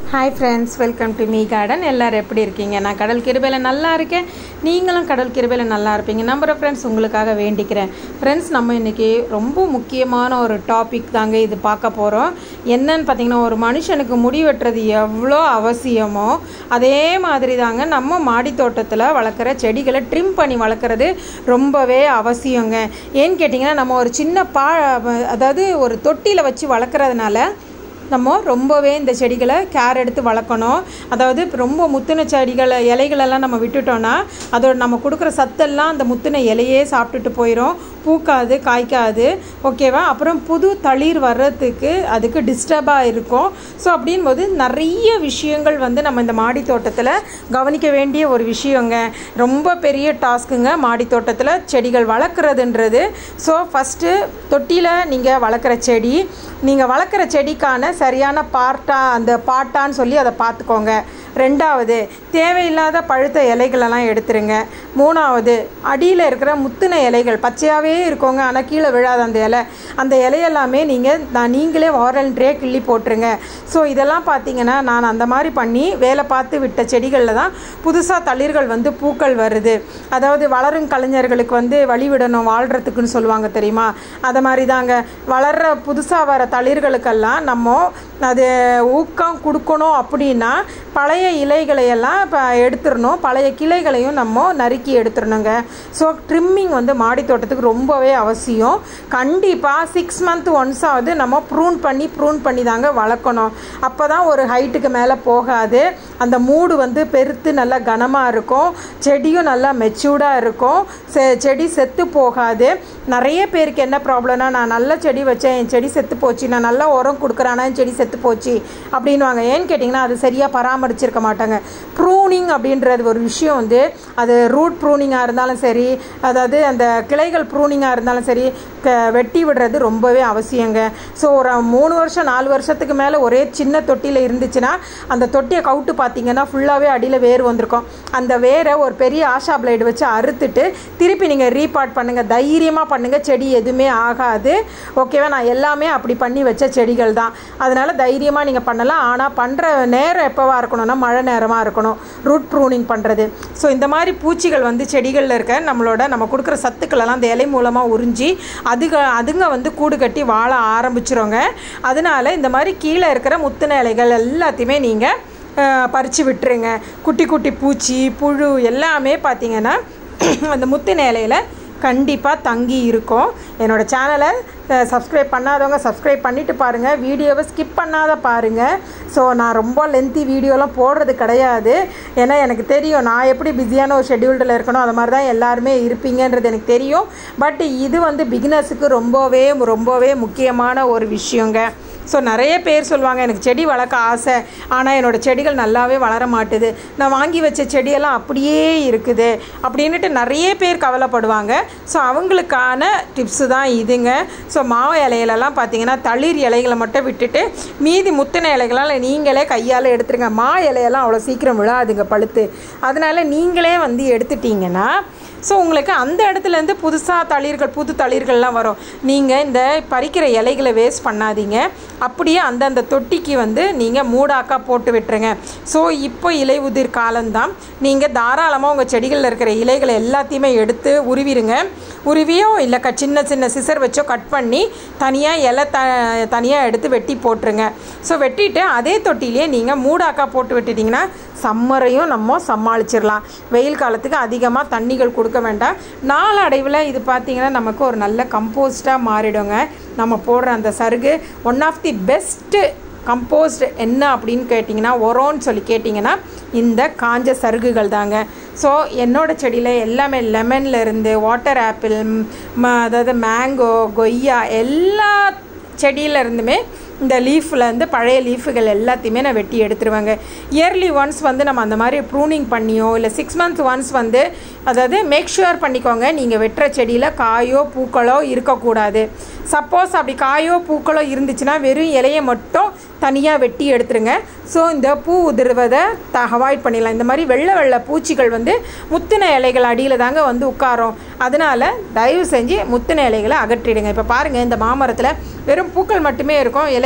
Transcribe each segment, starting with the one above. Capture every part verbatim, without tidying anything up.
Hi friends, welcome to me garden. எல்லோரும் எப்படி இருக்கீங்க? நான் கடல் கிருபையில் நல்லா இருக்கேன். நீங்களும் கடல் கிருபையில் நல்லா இருப்பீங்க நம்புகிற ஃப்ரெண்ட்ஸ். உங்களுக்காக வேண்டிக்கிறேன் ஃப்ரெண்ட்ஸ். நம்ம இன்றைக்கி ரொம்ப முக்கியமான ஒரு டாபிக் தாங்க இது பார்க்க போகிறோம். என்னன்னு பார்த்தீங்கன்னா, ஒரு மனுஷனுக்கு முடி வெட்டுறது எவ்வளோ அவசியமோ அதே மாதிரி தாங்க நம்ம மாடி தோட்டத்தில் வளர்க்குற செடிகளை ட்ரிம் பண்ணி வளர்க்குறது ரொம்பவே அவசியங்க. ஏன்னு கேட்டிங்கன்னா, நம்ம ஒரு சின்ன பா அதாவது ஒரு தொட்டியில் வச்சு வளர்க்குறதுனால நம்ம ரொம்பவே இந்த செடிகளை கேர் எடுத்து வளர்க்கணும். அதாவது ரொம்ப முத்தின செடிகளை இலைகளெல்லாம் நம்ம விட்டுட்டோன்னா அதோட நம்ம கொடுக்குற சத்தெல்லாம் அந்த முத்தின இலையே சாப்பிட்டுட்டு போயிடும், பூக்காது, காய்க்காது. ஓகேவா? அப்புறம் புது தளிர் வர்றதுக்கு அதுக்கு டிஸ்டர்பாக இருக்கும். ஸோ அப்படின்போது நிறைய விஷயங்கள் வந்து நம்ம இந்த மாடி தோட்டத்தில் கவனிக்க வேண்டிய ஒரு விஷயங்க. ரொம்ப பெரிய டாஸ்க்குங்க மாடி தோட்டத்தில் செடிகள் வளர்க்குறதுன்றது. ஸோ ஃபஸ்ட்டு தொட்டியில் நீங்கள் வளர்க்குற செடி, நீங்கள் வளர்க்குற செடிக்கான சரியான பார்ட்டா அந்த பாட்டான்னு சொல்லி அதை பார்த்துக்கோங்க. ரெண்டாவது, தேவையில்லாத பழுத்த இலைகளெல்லாம் எடுத்துருங்க. மூணாவது, அடியில் இருக்கிற முத்தின இலைகள் பச்சையாகவே இருக்கோங்க, ஆனால் கீழே விழாத அந்த இலை, அந்த இலையெல்லாமே நீங்கள் நான் நீங்களே வாரண்ட்ரே கிள்ளி போட்டுருங்க. ஸோ இதெல்லாம் பார்த்தீங்கன்னா, நான் அந்த மாதிரி பண்ணி வேலை பார்த்து விட்ட செடிகளில் தான் புதுசாக தளிர்கள் வந்து பூக்கள் வருது. அதாவது வளரும் கலைஞர்களுக்கு வந்து வழிவிடணும் வாழ்கிறதுக்குன்னு சொல்லுவாங்க தெரியுமா? அதை மாதிரி தாங்க வளர்கிற புதுசாக வர தளிர்களுக்கெல்லாம் நம்ம அது ஊக்கம் கொடுக்கணும். அப்படின்னா பழைய இலைகளையெல்லாம் இப்போ எடுத்துடணும், பழைய கிளைகளையும் நம்ம நறுக்கி எடுத்துடணுங்க. ஸோ ட்ரிம்மிங் வந்து மாடி தோட்டத்துக்கு ரொம்பவே அவசியம். கண்டிப்பாக சிக்ஸ் மந்த் ஒன்ஸ் ஆகுது நம்ம ப்ரூன் பண்ணி ப்ரூன் பண்ணி தாங்க வளர்க்கணும். அப்போ தான் ஒரு ஹைட்டுக்கு மேலே போகாது, அந்த மூடு வந்து பெருத்து நல்லா கனமாக இருக்கும், செடியும் நல்லா மெச்சூர்டாக இருக்கும், செ செடி செத்து போகாது. நிறைய பேருக்கு என்ன ப்ராப்ளம்னா, நான் நல்ல செடி வச்சேன், என் செடி செத்து போச்சு, நான் நல்லா உரம் கொடுக்குறேன்னா என் செடி செத்து போச்சு அப்படின்வாங்க. ஏன்னு கேட்டிங்கன்னா, அது சரியாக பராமரிச்சிருக்க மாட்டாங்க. ப்ரூனிங் அப்படின்றது ஒரு விஷயம் வந்து, அது ரூட் ப்ரூனிங்காக இருந்தாலும் சரி, அதாவது அந்த கிளைகள் ப்ரூனிங்காக இருந்தாலும் சரி, க வெட்டி விடுறது ரொம்பவே அவசியங்க. ஸோ ஒரு மூணு வருஷம் நாலு வருஷத்துக்கு மேலே ஒரே சின்ன தொட்டியில் இருந்துச்சுன்னா அந்த தொட்டியை கவுட்டு பார்த்தீங்கன்னா ஃபுல்லாகவே அடியில் வேர் வந்திருக்கும். அந்த வேரை ஒரு பெரிய ஆஷா பிளேடு வச்சு அறுத்துட்டு திருப்பி நீங்கள் ரீபாட் பண்ணுங்கள், தைரியமாக பண்ணுங்கள், செடி எதுவுமே ஆகாது. ஓகேவா? நான் எல்லாமே அப்படி பண்ணி வச்ச செடிகள் தான், அதனால் தைரியமாக நீங்கள் பண்ணலாம். ஆனால் பண்ணுற நேரம் எப்போவாக இருக்கணும்னா மழை நேரமாக இருக்கணும் ரூட் ப்ரூனிங் பண்ணுறது. ஸோ இந்த மாதிரி பூச்சிகள் வந்து செடிகளில் இருக்க நம்மளோட நம்ம கொடுக்குற சத்துக்களெல்லாம் அந்த இலை மூலமாக உறிஞ்சி அதுக அதுங்க வந்து கூடு கட்டி வாழ ஆரம்பிச்சிருங்க. அதனால இந்த மாதிரி கீழே இருக்கிற முத்தின இலைகள் எல்லாத்தையுமே நீங்கள் பறித்து விட்டுருங்க. குட்டி குட்டி பூச்சி புழு எல்லாமே பார்த்திங்கன்னா அந்த முத்தின இலையில் கண்டிப்பாக தங்கி இருக்கும். என்னோடய சேனலை சப்ஸ்கிரைப் பண்ணாதவங்க சப்ஸ்கிரைப் பண்ணிவிட்டு பாருங்கள், வீடியோவை ஸ்கிப் பண்ணாத பாருங்கள். ஸோ நான் ரொம்ப லென்த்தி வீடியோலாம் போடுறது கிடையாது, ஏன்னா எனக்கு தெரியும் நான் எப்படி பிஸியான ஒரு ஷெட்யூல்டில் இருக்கணும், அது மாதிரி தான் எல்லாருமே இருப்பீங்கன்றது எனக்கு தெரியும். பட் இது வந்து பிகினர்ஸுக்கு ரொம்பவே ரொம்பவே முக்கியமான ஒரு விஷயங்க. ஸோ நிறைய பேர் சொல்லுவாங்க, எனக்கு செடி வளர்க்க ஆசை, ஆனால் என்னோடய செடிகள் நல்லாவே வளர மாட்டுது, நான் வாங்கி வச்ச செடியெல்லாம் அப்படியே இருக்குது அப்படின்ட்டு நிறைய பேர் கவலைப்படுவாங்க. ஸோ அவங்களுக்கான டிப்ஸு தான் இதுங்க. ஸோ மாவு இலையிலலாம் பார்த்தீங்கன்னா தளிர் இலைகளை மட்டும் விட்டுட்டு மீதி முத்தின இலைகளால் நீங்களே கையால் எடுத்துருங்க. மா இலையெல்லாம் அவ்வளோ சீக்கிரம் விழாதுங்க பழுத்து, அதனால் நீங்களே வந்து எடுத்துட்டிங்கன்னா ஸோ உங்களுக்கு அந்த இடத்துலேருந்து புதுசாக தளிர்கள் புது தளிர்கள்லாம் வரும். நீங்கள் இந்த பறிக்கிற இலைகளை வேஸ்ட் பண்ணாதீங்க, அப்படியே அந்தந்த தொட்டிக்கு வந்து நீங்கள் மூடாக்கா போட்டு விட்டுருங்க. ஸோ இப்போ இலை உதிர் காலம்தான், நீங்கள் தாராளமாக உங்கள் செடிகளில் இருக்கிற இலைகளை எல்லாத்தையுமே எடுத்து உருவிடுங்க. உருவியோ இல்லை க சின்ன சின்ன சிசர் வச்சோ கட் பண்ணி தனியாக இலை த தனியாக எடுத்து வெட்டி போட்டுருங்க. ஸோ வெட்டிட்டு அதே தொட்டிலேயே நீங்கள் மூடாக்கா போட்டு விட்டுட்டிங்கன்னா சம்மரையும் நம்ம சமாளிச்சிடலாம். வெயில் காலத்துக்கு அதிகமாக தண்ணிகள் கொடுக்க வேண்டாம். நாளடைவில் இது பார்த்திங்கன்னா நமக்கு ஒரு நல்ல கம்போஸ்ட்டாக மாறிடுங்க. நம்ம போடுற அந்த சருகு one of the best compost என்ன அப்படின்னு கேட்டிங்கன்னா, உரம்னு சொல்லி கேட்டிங்கன்னா இந்த காஞ்ச சருகுகள் தாங்க. ஸோ என்னோடய செடியில் எல்லாமே லெமன்லேருந்து வாட்டர் ஆப்பிள், அதாவது மேங்கோ, கொய்யா எல்லா செடியிலேருந்துமே இந்த லீஃப்லேருந்து பழைய லீஃபுகள் எல்லாத்தையுமே நான் வெட்டி எடுத்துருவேங்க. இயர்லி ஒன்ஸ் வந்து நம்ம அந்த மாதிரி ப்ரூனிங் பண்ணியோ இல்லை சிக்ஸ் மந்த் ஒன்ஸ் வந்து அதாவது மேக் ஷுர் பண்ணிக்கோங்க, நீங்கள் வெட்டுற செடியில் காயோ பூக்களோ இருக்கக்கூடாது. சப்போஸ் அப்படி காயோ பூக்களோ இருந்துச்சுன்னா வெறும் இலையை மட்டும் தனியாக வெட்டி எடுத்துருங்க. ஸோ இந்த பூ உதிர்வதை த அவாய்ட் பண்ணிடலாம். இந்த மாதிரி வெள்ளை வெள்ளை பூச்சிகள் வந்து முத்தின இலைகள் அடியில் தாங்க வந்து உட்காரும், அதனால் தயவு செஞ்சு முத்தின இலைகளை அகற்றிடுங்க. இப்போ பாருங்கள், இந்த மாமரத்தில் வெறும் பூக்கள் மட்டுமே இருக்கும், இலை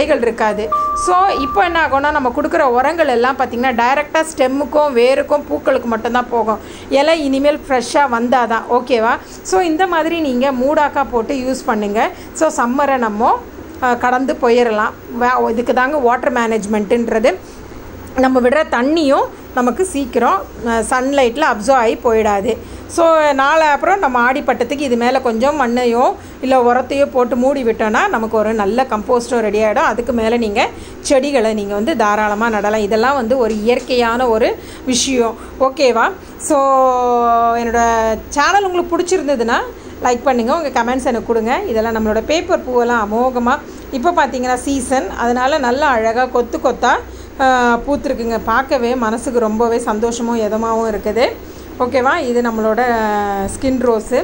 இலைகள் இருக்காது. ஸோ இப்போ என்ன ஆகும்னா நம்ம கொடுக்குற உரங்கள் எல்லாம் பார்த்திங்கன்னா டைரெக்டாக ஸ்டெம்முக்கும் வேருக்கும் பூக்களுக்கு மட்டும்தான் போகும். இலை இனிமேல் ஃப்ரெஷ்ஷாக வந்தால் தான். ஓகேவா? ஸோ இந்த மாதிரி நீங்கள் மூடாக்கா போட்டு யூஸ் பண்ணுங்கள். ஸோ சம்மரை நம்ம கடந்து போயிடலாம். இதுக்கு தாங்க வாட்டர் மேனேஜ்மெண்ட்டுன்றது. நம்ம விடுற தண்ணியும் நமக்கு சீக்கிரம் சன்லைட்டில் அப்சர்வ் ஆகி போயிடாது. ஸோ நாளை அப்புறம் நம்ம ஆடிப்பட்டத்துக்கு இது மேலே கொஞ்சம் மண்ணையோ இல்லை உரத்தையோ போட்டு மூடி விட்டோன்னா நமக்கு ஒரு நல்ல கம்போஸ்டும் ரெடி ஆகிடும். அதுக்கு மேலே நீங்கள் செடிகளை நீங்கள் வந்து தாராளமாக நடலாம். இதெல்லாம் வந்து ஒரு இயற்கையான ஒரு விஷயம். ஓகேவா? ஸோ என்னோடய சேனல் உங்களுக்கு பிடிச்சிருந்ததுன்னா லைக் பண்ணுங்கள், உங்கள் கமெண்ட்ஸ் எனக்கு கொடுங்க. இதெல்லாம் நம்மளோட பேப்பர் பூவெல்லாம் அமோகமாக இப்போ பார்த்திங்கன்னா சீசன், அதனால் நல்லா அழகாக கொத்து கொத்தாக பூத்துருக்குங்க. பார்க்கவே மனசுக்கு ரொம்பவே சந்தோஷமும் இதமாகவும் இருக்குது. ஓகேவா? இது நம்மளோட ஸ்கின் ரோஸு.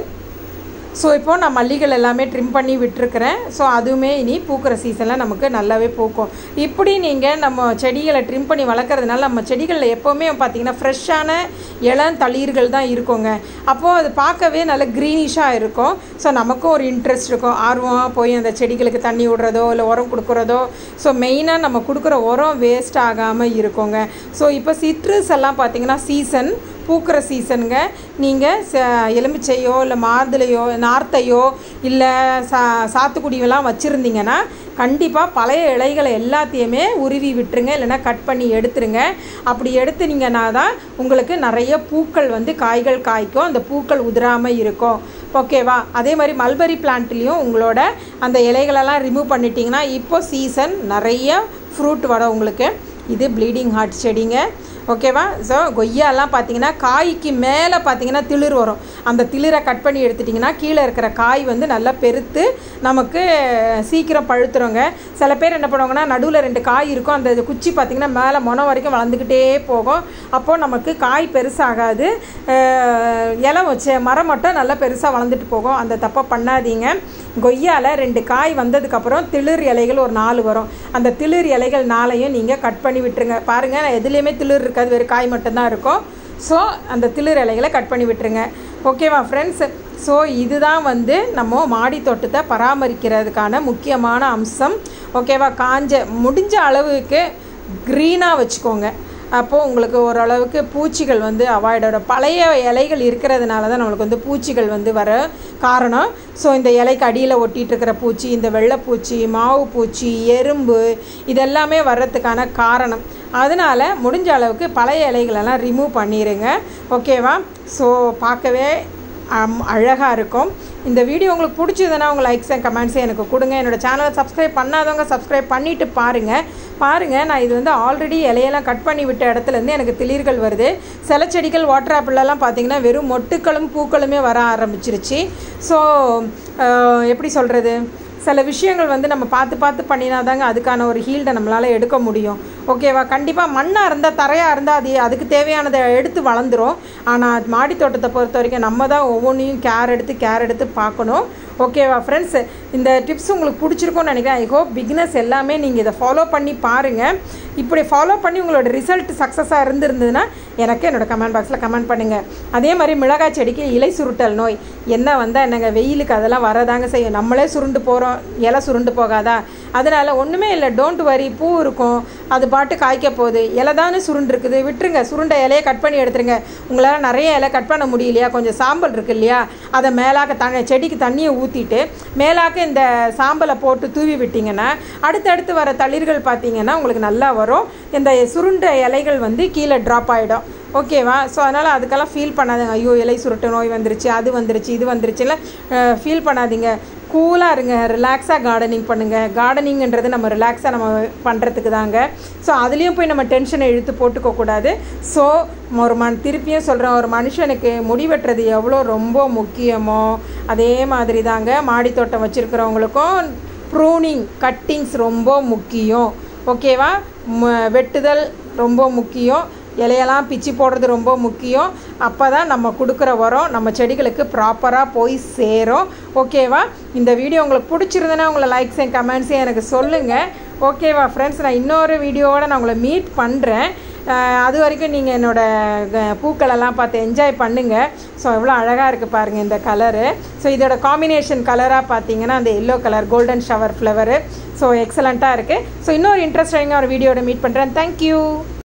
ஸோ இப்போது நான் மல்லிகள் எல்லாமே ட்ரிம் பண்ணி விட்டுருக்கிறேன். ஸோ அதுவுமே இனி பூக்கிற சீசனில் நமக்கு நல்லாவே பூக்கும். இப்படி நீங்கள் நம்ம செடிகளை ட்ரிம் பண்ணி வளர்க்குறதுனால நம்ம செடிகளில் எப்போவுமே பார்த்திங்கன்னா ஃப்ரெஷ்ஷான இளம் தளிர்கள் தான் இருக்குங்க. அப்போது அது பார்க்கவே நல்ல க்ரீனிஷாக இருக்கும். ஸோ நமக்கும் ஒரு இன்ட்ரெஸ்ட் இருக்கும், ஆர்வமாக போய் அந்த செடிகளுக்கு தண்ணி விடுறதோ இல்லை உரம் கொடுக்குறதோ. ஸோ மெயினாக நம்ம கொடுக்குற உரம் வேஸ்ட் ஆகாமல் இருக்குங்க. ஸோ இப்போ சிட்ரஸ் எல்லாம் பார்த்திங்கன்னா சீசன், பூக்கிற சீசனுங்க. நீங்கள் ச எலுமிச்சையோ இல்லை மாதுளையோ நார்த்தையோ இல்லை சா சாத்துக்குடியெல்லாம் வச்சுருந்தீங்கன்னா கண்டிப்பாக பழைய இலைகளை எல்லாத்தையுமே உருவி விட்டுருங்க, இல்லைனா கட் பண்ணி எடுத்துருங்க. அப்படி எடுத்துனீங்கன்னா தான் உங்களுக்கு நிறைய பூக்கள் வந்து காய்கள் காய்க்கும், அந்த பூக்கள் உதிராமல் இருக்கும். ஓகேவா? அதே மாதிரி மல்பரி பிளான்ட்லேயும் உங்களோட அந்த இலைகளெல்லாம் ரிமூவ் பண்ணிட்டீங்கன்னா இப்போ சீசன் நிறைய ஃப்ரூட் வரும் உங்களுக்கு. இது ப்ளீடிங் ஹார்ட் செடிங்க. ஓகேவா? ஸோ கொய்யாலாம் பார்த்திங்கன்னா காய்க்கு மேலே பார்த்திங்கன்னா திளிர் வரும். அந்த திளிரை கட் பண்ணி எடுத்துட்டிங்கன்னா கீழே இருக்கிற காய் வந்து நல்லா பெருத்து நமக்கு சீக்கிரம் பழுத்துருங்க. சில பேர் என்ன பண்ணுவாங்கன்னா நடுவில் ரெண்டு காய் இருக்கும், அந்த குச்சி பார்த்திங்கன்னா மேலே மொனம் வரைக்கும் வளர்ந்துக்கிட்டே போகும். அப்போது நமக்கு காய் பெருசாகாது, இலை வச்ச மரம் மட்டும் நல்லா பெருசாக வளர்ந்துட்டு போகும். அந்த தப்பை பண்ணாதீங்க. கொய்யாவில் ரெண்டு காய் வந்ததுக்கப்புறம் திளிர் இலைகள் ஒரு நாலு வரும். அந்த திளிர் இலைகள் நாளையும் நீங்கள் கட் பண்ணி விட்டுருங்க. பாருங்கள், எதுலேயுமே திளிர் இருக்காது, வெறும் காய் மட்டும்தான் இருக்கும். ஸோ அந்த திளிர் இலைகளை கட் பண்ணி விட்டுருங்க. ஓகேவா ஃப்ரெண்ட்ஸ்? ஸோ இதுதான் வந்து நம்ம மாடி தோட்டத்தை பராமரிக்கிறதுக்கான முக்கியமான அம்சம். ஓகேவா? காஞ்ச முடிஞ்ச அளவுக்கு க்ரீனாக வச்சுக்கோங்க. அப்போது உங்களுக்கு ஓரளவுக்கு பூச்சிகள் வந்து அவாய்டோட. பழைய இலைகள் இருக்கிறதுனால தான் நம்மளுக்கு வந்து பூச்சிகள் வந்து வர காரணம். ஸோ இந்த இலைக்கு அடியில் ஒட்டிகிட்டு இருக்கிற பூச்சி, இந்த வெள்ளைப்பூச்சி, மாவு பூச்சி, எறும்பு, இதெல்லாமே வர்றதுக்கான காரணம். அதனால் முடிஞ்ச அளவுக்கு பழைய இலைகளெல்லாம் ரிமூவ் பண்ணிடுங்க. ஓகேவா? ஸோ பார்க்கவே அழகாக இருக்கும். இந்த வீடியோ உங்களுக்கு பிடிச்சதுன்னா உங்கள் லைக்ஸ் அண்ட் கமெண்ட்ஸை எனக்கு கொடுங்க. என்னோடய சேனலை சப்ஸ்கிரைப் பண்ணாதவங்க சப்ஸ்கிரைப் பண்ணிவிட்டு பாருங்கள். பாருங்கள், நான் இது வந்து ஆல்ரெடி இலையெல்லாம் கட் பண்ணி விட்ட இடத்துலேருந்து எனக்கு திளிர்கள் வருது. சில செடிகள் வாட்டர் ஆப்பிளெல்லாம் பார்த்திங்கன்னா வெறும் மொட்டுக்களும் பூக்களுமே வர ஆரம்பிச்சிருச்சு. ஸோ எப்படி சொல்கிறது, சில விஷயங்கள் வந்து நம்ம பார்த்து பார்த்து பண்ணினா தாங்க அதுக்கான ஒரு ஹீல்டை நம்மளால் எடுக்க முடியும். ஓகேவா? கண்டிப்பாக மண்ணாக இருந்தால் தரையாக இருந்தால் அது அதுக்கு தேவையானதை எடுத்து வளர்ந்துடும். ஆனால் மாடி தோட்டத்தை பொறுத்த வரைக்கும் நம்ம தான் ஒவ்வொன்றையும் கேர் எடுத்து கேர் எடுத்து பார்க்கணும். ஓகேவா ஃப்ரெண்ட்ஸ்? இந்த டிப்ஸ் உங்களுக்கு பிடிச்சிருக்கும்னு நினைக்கிறேன். ஐ ஹோப் பிகினர்ஸ் எல்லாமே நீங்கள் இதை ஃபாலோ பண்ணி பாருங்கள். இப்படி ஃபாலோ பண்ணி உங்களோட ரிசல்ட் சக்ஸஸாக இருந்திருந்ததுன்னா எனக்கு என்னோடய கமெண்ட் பாக்ஸில் கமெண்ட் பண்ணுங்கள். அதே மாதிரி மிளகாய் செடிக்கு இலை சுருட்டல் நோய் என்ன வந்தால் என்னங்க, வெயிலுக்கு அதெல்லாம் வரதாங்க செய்யும். நம்மளே சுருண்டு போகிறோம், இலை சுருண்டு போகாதா? அதனால் ஒன்றுமே இல்லை, டோன்ட் வரி. பூ இருக்கும், அது பாட்டு காய்க்க போகுது. இலை தானே சுருண்டு இருக்குது, விட்டுருங்க. சுருண்ட இலையை கட் பண்ணி எடுத்துருங்க. உங்களால் நிறைய இலை கட் பண்ண முடியலையா, கொஞ்சம் சாம்பல் இருக்குது இல்லையா, அதை மேலாக்க த செடிக்கு தண்ணியை ஊற்றிட்டு மேலாக்க இந்த சாம்பலை போட்டு தூவி விட்டிங்கன்னா அடுத்தடுத்து வர தளிர்கள் பார்த்திங்கன்னா உங்களுக்கு நல்லா வரும். இந்த சுருண்ட இலைகள் வந்து கீழே ட்ராப் ஆகிடும். ஓகேவா? ஸோ அதனால் அதுக்கெல்லாம் ஃபீல் பண்ணாதீங்க. ஐயோ இலை சுருட்டு நோய் வந்துருச்சு, அது வந்துருச்சு, இது வந்துருச்சுல ஃபீல் பண்ணாதீங்க. கூலாக இருங்க, ரிலாக்ஸாக கார்டனிங் பண்ணுங்கள். கார்டனிங்கிறது நம்ம ரிலாக்ஸாக நம்ம பண்ணுறதுக்கு தாங்க. ஸோ அதுலேயும் போய் நம்ம டென்ஷனை இழுத்து போட்டுக்கக்கூடாது. ஸோ ஒரு மண் திருப்பியும் சொல்கிறேன், ஒரு மனுஷனுக்கு முடி வெட்டுறது எவ்வளோ ரொம்ப முக்கியமோ அதே மாதிரி தாங்க மாடி தோட்டம் வச்சுருக்கிறவங்களுக்கும் ப்ரூனிங் கட்டிங்ஸ் ரொம்ப முக்கியம். ஓகேவா? வெட்டுதல் ரொம்ப முக்கியம். இலையெல்லாம் பிச்சு போடுறது ரொம்ப முக்கியம். அப்போ தான் நம்ம கொடுக்குற உரம் நம்ம செடிகளுக்கு ப்ராப்பராக போய் சேரும். ஓகேவா? இந்த வீடியோ உங்களுக்கு பிடிச்சிருந்ததுன்னா உங்களை லைக்ஸ் அண்ட் கமெண்ட்ஸையும் எனக்கு சொல்லுங்கள். ஓகேவா ஃப்ரெண்ட்ஸ்? நான் இன்னொரு வீடியோவோடு நான் உங்களை மீட் பண்ணுறேன். அது வரைக்கும் நீங்கள் என்னோடய பூக்களெல்லாம் பார்த்து என்ஜாய் பண்ணுங்கள். ஸோ எவ்வளோ அழகாக இருக்குது பாருங்கள் இந்த கலரு. ஸோ இதோட காம்பினேஷன் கலராக பார்த்தீங்கன்னா அந்த yellow colour golden shower flower. So எக்ஸலண்ட்டாக இருக்குது. ஸோ இன்னொரு இன்ட்ரெஸ்டிங்காக ஒரு வீடியோட மீட் பண்ணுறேன். தேங்க்யூ.